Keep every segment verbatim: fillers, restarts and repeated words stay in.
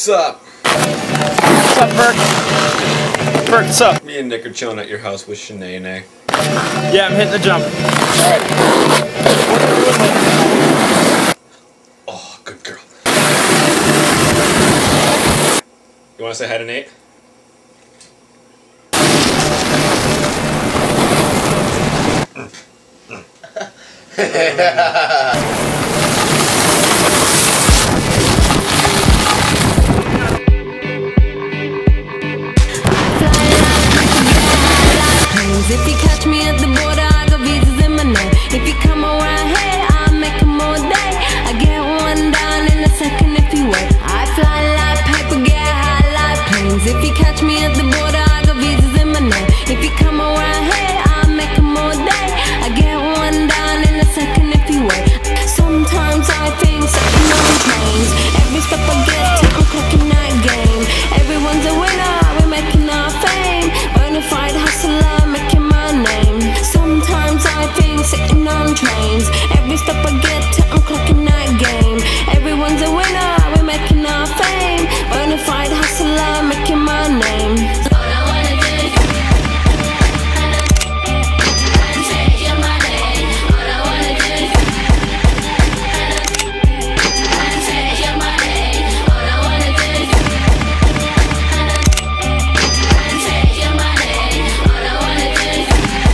What's up? What's up, Bert? Bert, what's up? Me and Nick are chilling at your house with Shanae. Yeah, I'm hitting the jump. Alright. Oh, good girl. You want to say hi to Nate? If you catch me at the border, I got visas in my name. If you come around here, I'll make them all day. I get one down in a second if you wait. I fly like paper, get high like planes. If you catch me at the border, I got visas in my name. If you come around here, I'll make them all day. I get one down in a second if you wait. Sometimes I think sitting on planes. Every step I get to, I'm clocking that game. Everyone's a winner, we're making our fame. Bonafide hustler, making my name. Sometimes I think sitting on trains. Every step I get to, I'm clocking that game. Everyone's a winner, we're making our fame. Bonafide hustler, making my name. All I wanna do is say your money. All I wanna do is say your money. All I wanna do is say your money. All I wanna do is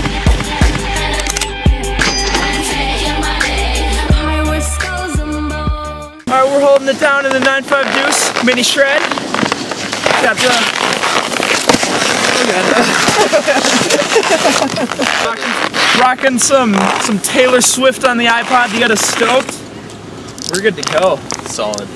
say your money. High with skulls and bones. Alright, we're holding it down in the nine five Deuce mini shred. Got the rocking, rocking some some Taylor Swift on the iPod to get us stoked. We're good to go. Solid.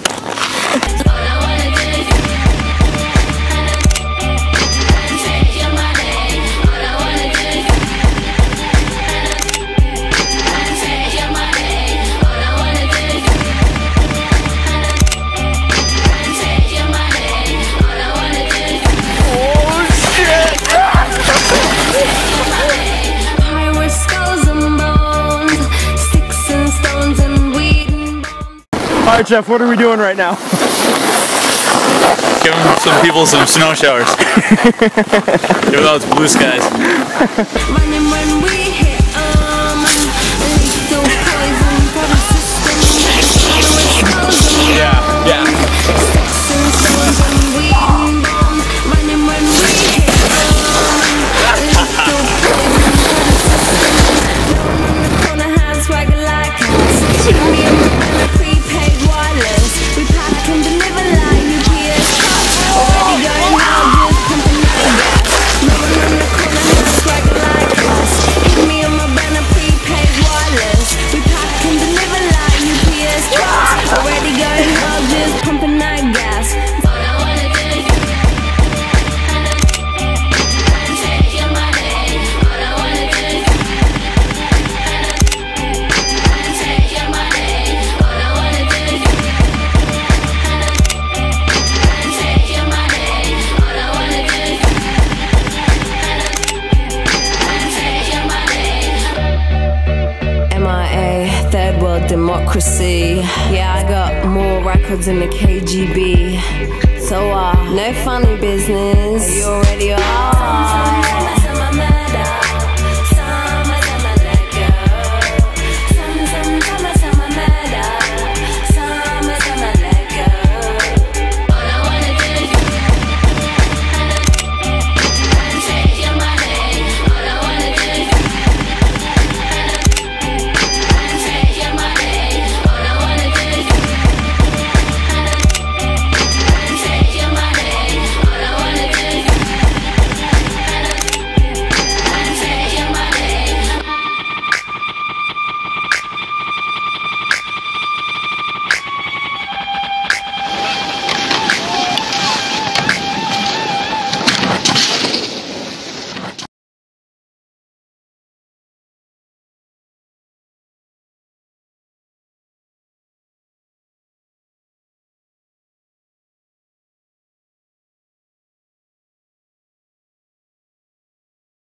Alright, Jeff, what are we doing right now? Giving some people some snow showers. Even though it's blue skies. Running when we hit um lethal poison for the system. Yeah, yeah. Sticks and stones and weed and bombs. Running when we hit um lethal poison for the system. No one on the corner has swagger like us. Hit me in the pen, a prepaid wireless. We pack and deliver like U P S trucks. Already going out, just pumping that gas. No one on the corner has swagger like us. Hit me on my banner, prepaid wireless. We pack and deliver like U P S trucks. Already going out, just pumping that gas. All I wanna do is take your money. All I wanna do is take your money. All I wanna do is take your money. All I wanna do is take your money. M I A, third world democracy. Yeah, I got more records than the K G B. So uh, no funny business. You already are.